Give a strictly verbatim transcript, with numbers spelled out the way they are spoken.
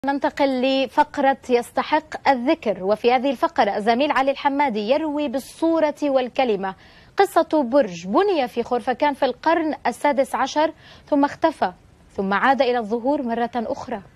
ننتقل لفقرة يستحق الذكر، وفي هذه الفقرة الزميل علي الحمادي يروي بالصورة والكلمة قصة برج بني في خرفكان في القرن السادس عشر ثم اختفى ثم عاد إلى الظهور مرة أخرى.